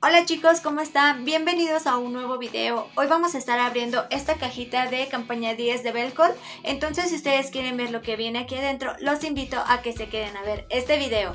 Hola chicos, ¿cómo están? Bienvenidos a un nuevo video. Hoy vamos a estar abriendo esta cajita de campaña 10 de Belcourt. Entonces, si ustedes quieren ver lo que viene aquí adentro, los invito a que se queden a ver este video.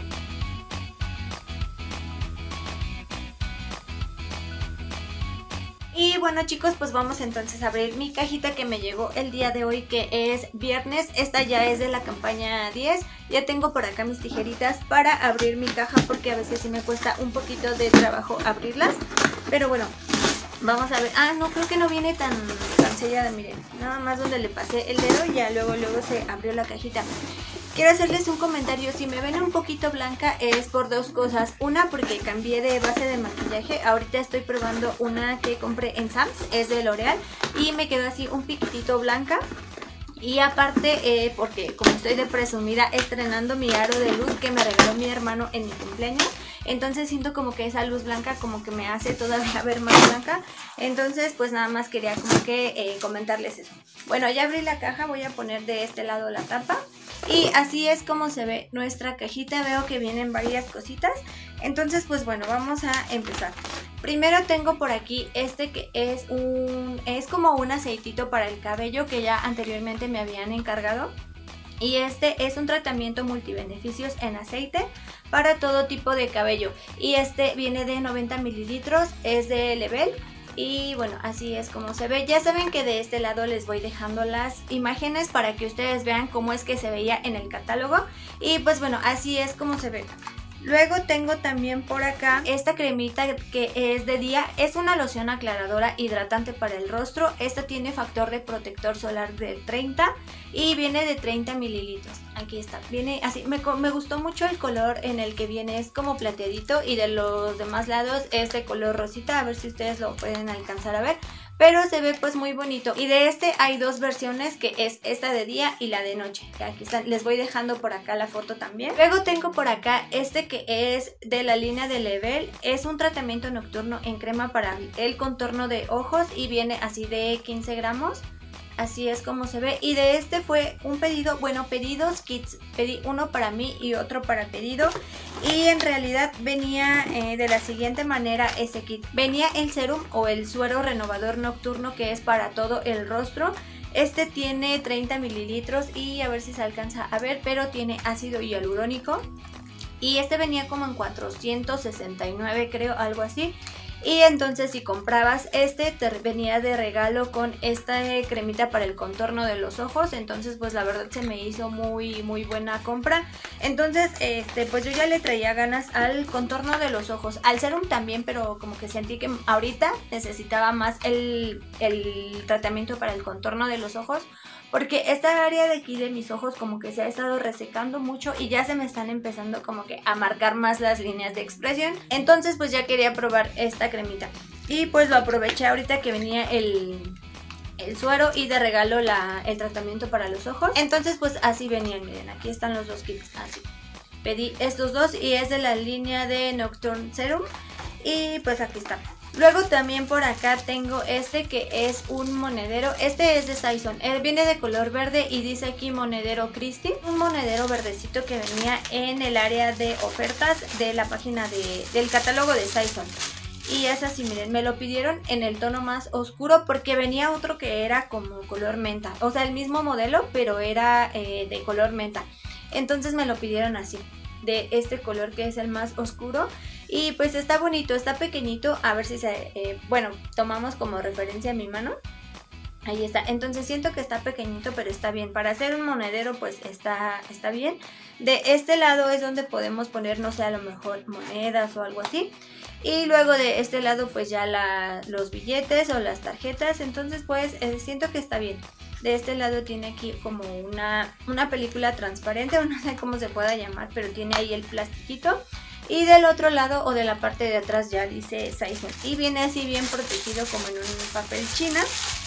Y bueno chicos, pues vamos entonces a abrir mi cajita que me llegó el día de hoy, que es viernes. Esta ya es de la campaña 10. Ya tengo por acá mis tijeritas para abrir mi caja porque a veces sí me cuesta un poquito de trabajo abrirlas. Pero bueno, vamos a ver. Ah, no, creo que no viene tan sellada, miren. Nada más donde le pasé el dedo y ya luego se abrió la cajita. Quiero hacerles un comentario, si me ven un poquito blanca es por dos cosas. Una, porque cambié de base de maquillaje. Ahorita estoy probando una que compré en Sam's, es de L'Oreal, y me quedó así un piquitito blanca. Y aparte, porque como estoy de presumida estrenando mi aro de luz que me regaló mi hermano en mi cumpleaños, entonces siento como que esa luz blanca como que me hace todavía ver más blanca. Entonces pues nada más quería como que comentarles eso. Bueno, ya abrí la caja, voy a poner de este lado la tapa. Y así es como se ve nuestra cajita. Veo que vienen varias cositas. Entonces pues bueno, vamos a empezar. Primero tengo por aquí este que es como un aceitito para el cabello que ya anteriormente me habían encargado. Y este es un tratamiento multibeneficios en aceite para todo tipo de cabello. Y este viene de 90 mililitros, es de Lebel. Y bueno, así es como se ve. Ya saben que de este lado les voy dejando las imágenes para que ustedes vean cómo es que se veía en el catálogo. Y pues bueno, así es como se ve. Luego tengo también por acá esta cremita que es de día. Es una loción aclaradora hidratante para el rostro. Esta tiene factor de protector solar de 30 y viene de 30 mililitros. Aquí está, viene así. Me gustó mucho el color en el que viene, es como plateadito, y de los demás lados es de color rosita. A ver si ustedes lo pueden alcanzar a ver. Pero se ve pues muy bonito. Y de este hay dos versiones, que es esta de día y la de noche. Que aquí están, les voy dejando por acá la foto también. Luego tengo por acá este que es de la línea de Lebel. Es un tratamiento nocturno en crema para el contorno de ojos y viene así de 15 gramos. Así es como se ve. Y de este fue un pedido, bueno, pedidos kits. Pedí uno para mí y otro para pedido. Y en realidad venía de la siguiente manera ese kit. Venía el serum o el suero renovador nocturno, que es para todo el rostro. Este tiene 30 mililitros y a ver si se alcanza a ver, pero tiene ácido hialurónico. Y este venía como en 469, creo, algo así. Y entonces si comprabas este te venía de regalo con esta cremita para el contorno de los ojos. Entonces pues la verdad se me hizo muy buena compra. Entonces pues yo ya le traía ganas al contorno de los ojos, al serum también, pero como que sentí que ahorita necesitaba más el tratamiento para el contorno de los ojos, porque esta área de aquí de mis ojos como que se ha estado resecando mucho y ya se me están empezando como que a marcar más las líneas de expresión. Entonces pues ya quería probar esta cremita y pues lo aproveché ahorita que venía el suero y de regalo el tratamiento para los ojos. Entonces pues así venían, miren, aquí están los dos kits, así. Pedí estos dos y es de la línea de Nocturne Serum y pues aquí está. Luego también por acá tengo este que es un monedero. Este es de Saison. Viene de color verde y dice aquí monedero Christie. Un monedero verdecito que venía en el área de ofertas de la página del catálogo de Saison. Y es así, miren, me lo pidieron en el tono más oscuro porque venía otro que era como color menta. O sea, el mismo modelo, pero era de color menta. Entonces me lo pidieron así, de este color que es el más oscuro. Y pues está bonito, está pequeñito. A ver si bueno, tomamos como referencia mi mano. Ahí está, entonces siento que está pequeñito, pero está bien. Para hacer un monedero pues está bien. De este lado es donde podemos poner, no sé, a lo mejor monedas o algo así. Y luego de este lado pues ya los billetes o las tarjetas. Entonces pues siento que está bien. De este lado tiene aquí como una película transparente, o no sé cómo se pueda llamar, pero tiene ahí el plastiquito. Y del otro lado o de la parte de atrás ya dice Saison. Y viene así bien protegido como en un papel china.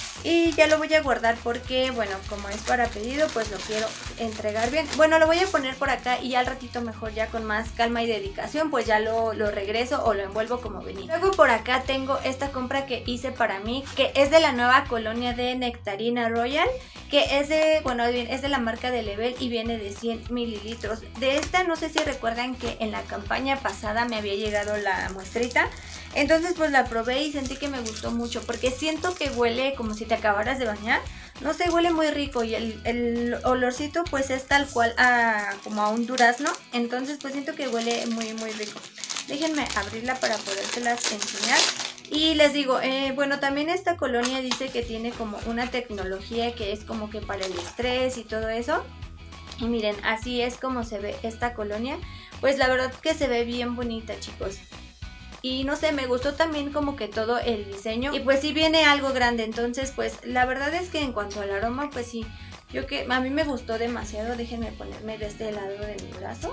Y ya lo voy a guardar porque, bueno, como es para pedido, pues lo quiero entregar bien. Bueno, lo voy a poner por acá y al ratito mejor ya con más calma y dedicación, pues ya lo regreso o lo envuelvo como venía. Luego por acá tengo esta compra que hice para mí, que es de la nueva colonia de Nectarina Royal, que es de, bueno, es de la marca de Lebel y viene de 100 mililitros. De esta no sé si recuerdan que en la campaña pasada me había llegado la muestrita. Entonces pues la probé y sentí que me gustó mucho porque siento que huele como si te acabaras de bañar. No sé, huele muy rico y el olorcito pues es tal cual como a un durazno. Entonces pues siento que huele muy muy rico. Déjenme abrirla para podérselas enseñar. Y les digo, bueno, también esta colonia dice que tiene como una tecnología que es como que para el estrés y todo eso. Y miren, así es como se ve esta colonia. Pues la verdad que se ve bien bonita, chicos. Y no sé, me gustó también como que todo el diseño. Y pues sí viene algo grande, entonces pues la verdad es que en cuanto al aroma, pues sí, a mí me gustó demasiado. Déjenme ponerme de este lado de mi brazo.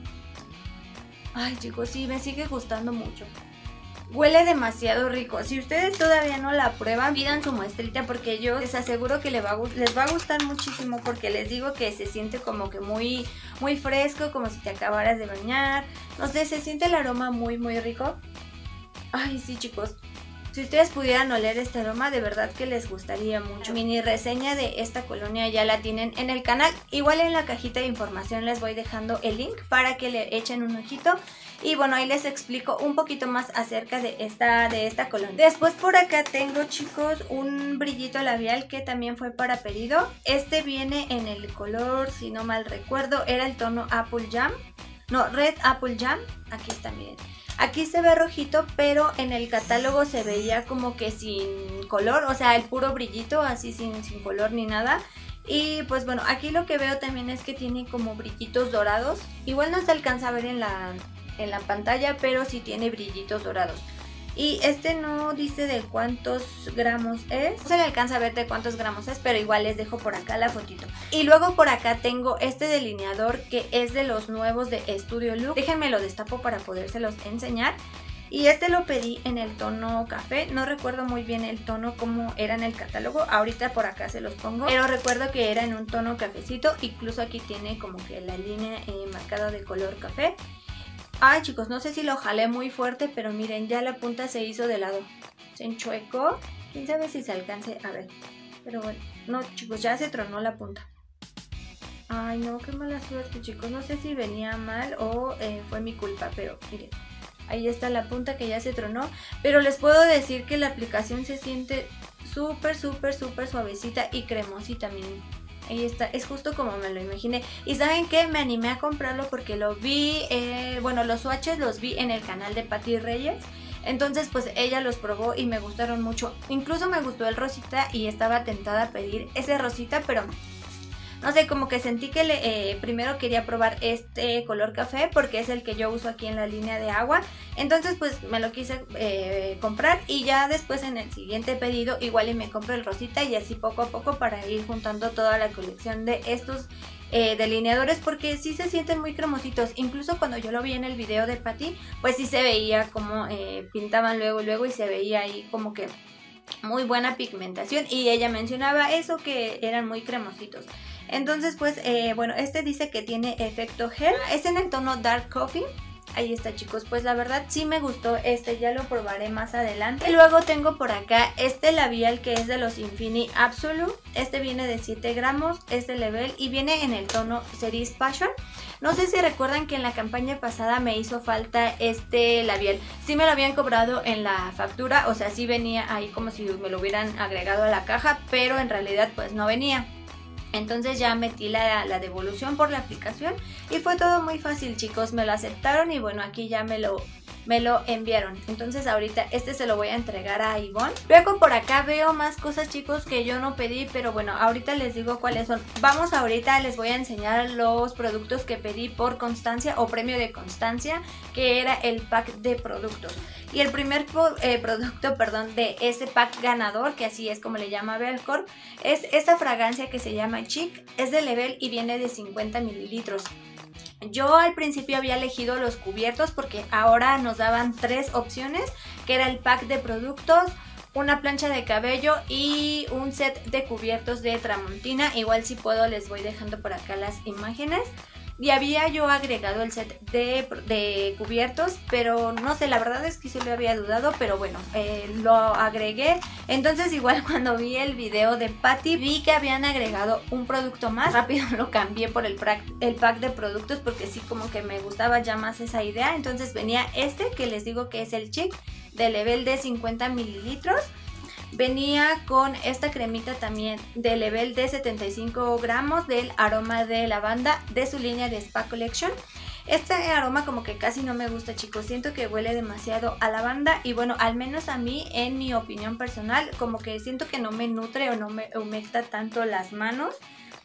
Ay, chicos, sí, me sigue gustando mucho. Huele demasiado rico. Si ustedes todavía no la prueban, pidan su muestrita porque yo les aseguro que les va a gustar muchísimo, porque les digo que se siente como que muy, muy fresco, como si te acabaras de bañar. No sé, se siente el aroma muy, muy rico. Ay, sí, chicos. Si ustedes pudieran oler este aroma, de verdad que les gustaría mucho. La mini reseña de esta colonia ya la tienen en el canal. Igual en la cajita de información les voy dejando el link para que le echen un ojito. Y bueno, ahí les explico un poquito más acerca de esta colonia. Después por acá tengo, chicos, un brillito labial que también fue para pedido. Este viene en el color, si no mal recuerdo, era el tono Apple Jam. No, Red Apple Jam. Aquí está, miren. Aquí se ve rojito, pero en el catálogo se veía como que sin color, o sea, el puro brillito, así sin color ni nada. Y pues bueno, aquí lo que veo también es que tiene como brillitos dorados. Igual no se alcanza a ver en la pantalla, pero sí tiene brillitos dorados. Y este no dice de cuántos gramos es. No se le alcanza a ver de cuántos gramos es, pero igual les dejo por acá la fotito. Y luego por acá tengo este delineador que es de los nuevos de Studio Look. Déjenme lo destapo para podérselos enseñar. Y este lo pedí en el tono café. No recuerdo muy bien el tono como era en el catálogo. Ahorita por acá se los pongo. Pero recuerdo que era en un tono cafecito. Incluso aquí tiene como que la línea marcada de color café. Ay, chicos, no sé si lo jalé muy fuerte, pero miren, ya la punta se hizo de lado. Se enchuecó. Quién sabe si se alcance a ver. Pero bueno, no, chicos, ya se tronó la punta. Ay, no, qué mala suerte, chicos. No sé si venía mal o fue mi culpa, pero miren. Ahí está la punta que ya se tronó. Pero les puedo decir que la aplicación se siente súper, súper, súper suavecita y cremosita, miren. Ahí está, es justo como me lo imaginé. Y ¿saben qué? Me animé a comprarlo porque lo vi, bueno, los swatches los vi en el canal de Pati Reyes. Entonces pues ella los probó y me gustaron mucho. Incluso me gustó el rosita y estaba tentada a pedir ese rosita, pero no sé, como que sentí que primero quería probar este color café porque es el que yo uso aquí en la línea de agua. Entonces pues me lo quise comprar y ya después en el siguiente pedido igual y me compro el rosita y así poco a poco para ir juntando toda la colección de estos delineadores porque sí se sienten muy cremositos. Incluso cuando yo lo vi en el video de Pati, pues sí se veía como pintaban luego y se veía ahí como que muy buena pigmentación y ella mencionaba eso, que eran muy cremositos. Entonces pues bueno, este dice que tiene efecto gel, es en el tono Dark Coffee. Ahí está, chicos, pues la verdad sí me gustó este, ya lo probaré más adelante. Y luego tengo por acá este labial que es de los Infinity Absolute. Este viene de 7 gramos, este level y viene en el tono Cerise Passion. No sé si recuerdan que en la campaña pasada me hizo falta este labial. Sí me lo habían cobrado en la factura, o sea, sí venía ahí como si me lo hubieran agregado a la caja, pero en realidad pues no venía. Entonces ya metí la devolución por la aplicación y fue todo muy fácil, chicos. Me lo aceptaron y bueno, aquí ya me lo enviaron. Entonces ahorita este se lo voy a entregar a Ivonne. Luego por acá veo más cosas, chicos, que yo no pedí, pero bueno, ahorita les digo cuáles son. Vamos, ahorita les voy a enseñar los productos que pedí por Constancia o premio de Constancia, que era el pack de productos. Y el primer producto, perdón, de ese pack ganador, que así es como le llama Belcorp, es esta fragancia que se llama Chic. Es de Level y viene de 50 mililitros. Yo al principio había elegido los cubiertos porque ahora nos daban 3 opciones, que era el pack de productos, una plancha de cabello y un set de cubiertos de Tramontina. Igual si puedo les voy dejando por acá las imágenes. y había yo agregado el set de cubiertos, pero no sé, la verdad es que sí lo había dudado, pero bueno, lo agregué. Entonces igual cuando vi el video de Patty vi que habían agregado un producto más, rápido lo cambié por el pack de productos porque sí como que me gustaba ya más esa idea. Entonces venía este que les digo que es el Chic de Level de 50 mililitros. Venía con esta cremita también de Level de 75 gramos del aroma de lavanda de su línea de Spa Collection. Este aroma como que casi no me gusta, chicos, siento que huele demasiado a lavanda y bueno, al menos a mí, en mi opinión personal, como que siento que no me nutre o no me humecta tanto las manos.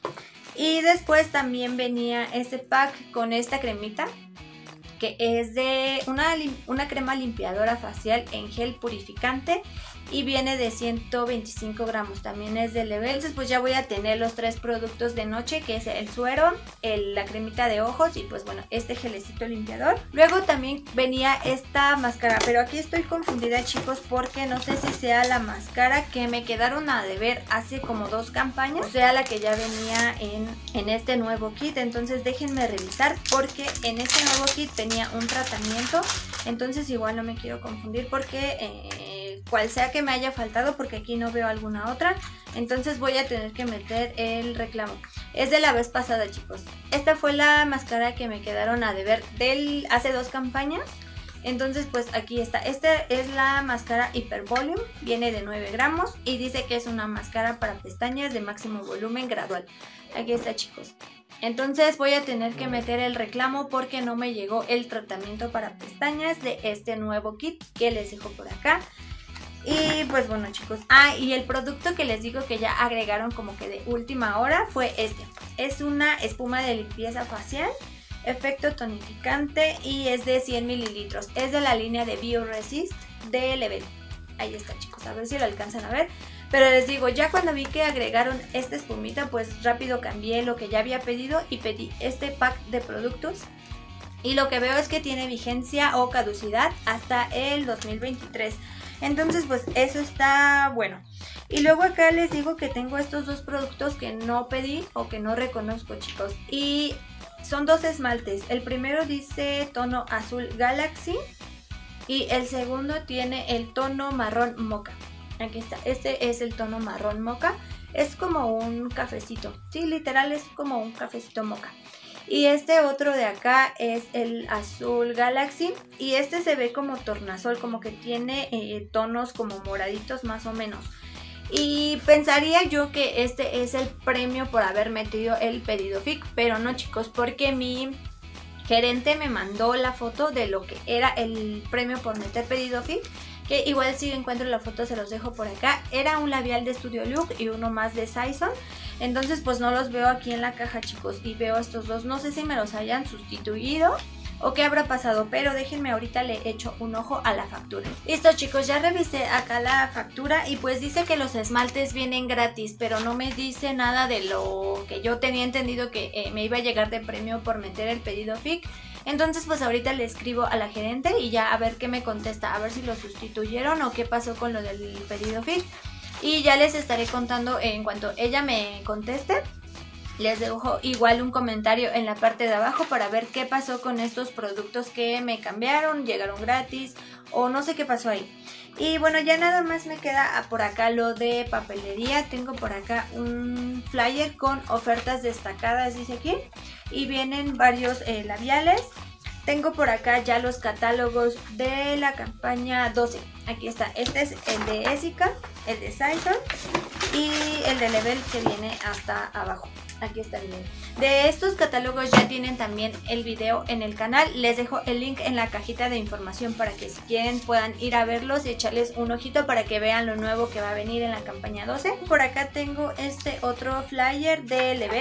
Y después también venía este pack con esta cremita, que es de una crema limpiadora facial en gel purificante y viene de 125 gramos, también es de Level. Entonces pues ya voy a tener los 3 productos de noche, que es el suero, la cremita de ojos y pues bueno, este gelecito limpiador. Luego también venía esta máscara, pero aquí estoy confundida, chicos, porque no sé si sea la máscara que me quedaron a deber hace como 2 campañas, o sea la que ya venía en este nuevo kit. Entonces déjenme revisar porque en este nuevo kit tenía un tratamiento, entonces igual no me quiero confundir porque cual sea que me haya faltado, porque aquí no veo alguna otra, entonces voy a tener que meter el reclamo. Es de la vez pasada, chicos. Esta fue la máscara que me quedaron a deber hace 2 campañas. Entonces pues aquí está. Esta es la máscara Hyper Volume, viene de 9 gramos y dice que es una máscara para pestañas de máximo volumen gradual. Aquí está, chicos. Entonces voy a tener que meter el reclamo porque no me llegó el tratamiento para pestañas de este nuevo kit que les dejo por acá. Y pues bueno, chicos, y el producto que les digo que ya agregaron como que de última hora fue este. Es una espuma de limpieza facial, efecto tonificante y es de 100 mililitros. Es de la línea de BioResist de Level. Ahí está, chicos, a ver si lo alcanzan a ver. Pero les digo, ya cuando vi que agregaron esta espumita, pues rápido cambié lo que ya había pedido y pedí este pack de productos. Y lo que veo es que tiene vigencia o caducidad hasta el 2023. Entonces pues eso está bueno. Y luego acá les digo que tengo estos 2 productos que no pedí o que no reconozco, chicos. Y son 2 esmaltes. El primero dice tono azul Galaxy y el segundo tiene el tono marrón mocha. Aquí está, este es el tono marrón mocha. Es como un cafecito, sí, literal es como un cafecito mocha. Y este otro de acá es el azul Galaxy y este se ve como tornasol, como que tiene tonos como moraditos más o menos. Y pensaría yo que este es el premio por haber metido el pedido FIC, pero no, chicos, porque mi gerente me mandó la foto de lo que era el premio por meter pedido FIC, que igual si encuentro la foto se los dejo por acá. Era un labial de Studio Look y uno más de Saison. Entonces pues no los veo aquí en la caja, chicos, y veo estos 2. No sé si me los hayan sustituido o qué habrá pasado, pero déjenme, ahorita le echo un ojo a la factura. Listo, chicos, ya revisé acá la factura y pues dice que los esmaltes vienen gratis, pero no me dice nada de lo que yo tenía entendido que me iba a llegar de premio por meter el pedido FIC. Entonces pues ahorita le escribo a la gerente y ya a ver qué me contesta, a ver si lo sustituyeron o qué pasó con lo del pedido FIC. Y ya les estaré contando en cuanto ella me conteste. Les dejo igual un comentario en la parte de abajo para ver qué pasó con estos productos que me cambiaron, llegaron gratis o no sé qué pasó ahí. Y bueno, ya nada más me queda por acá lo de papelería. Tengo por acá un flyer con ofertas destacadas, dice aquí, y vienen varios labiales. Tengo por acá ya los catálogos de la campaña 12. Aquí está, este es el de Essica, el de Saison y el de Level que viene hasta abajo. Aquí está el video. De estos catálogos ya tienen también el video en el canal. Les dejo el link en la cajita de información para que si quieren puedan ir a verlos y echarles un ojito para que vean lo nuevo que va a venir en la campaña 12. Por acá tengo este otro flyer de Level.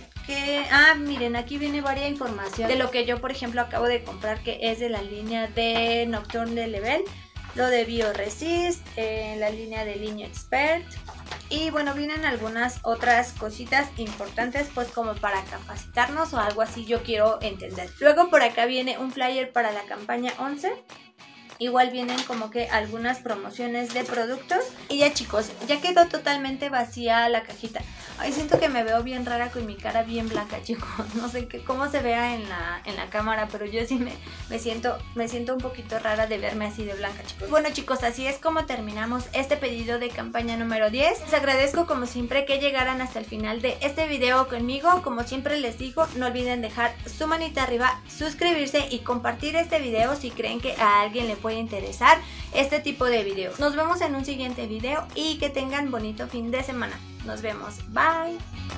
Miren, aquí viene varias información de lo que yo por ejemplo acabo de comprar, que es de la línea de Nocturne de Level, lo de BioResist, la línea de Línea Expert. Y bueno, vienen algunas otras cositas importantes pues como para capacitarnos o algo así, yo quiero entender. Luego por acá viene un flyer para la campaña 11. Igual vienen como que algunas promociones de productos. Y ya, chicos, ya quedó totalmente vacía la cajita. Ay, siento que me veo bien rara con mi cara bien blanca, chicos. No sé cómo se vea en la cámara, pero yo sí me siento un poquito rara de verme así de blanca, chicos. Bueno, chicos, así es como terminamos este pedido de campaña número 10. Les agradezco como siempre que llegaran hasta el final de este video conmigo. Como siempre les digo, no olviden dejar su manita arriba, suscribirse y compartir este video si creen que a alguien le puede interesar este tipo de videos. Nos vemos en un siguiente video y que tengan bonito fin de semana. Nos vemos. Bye.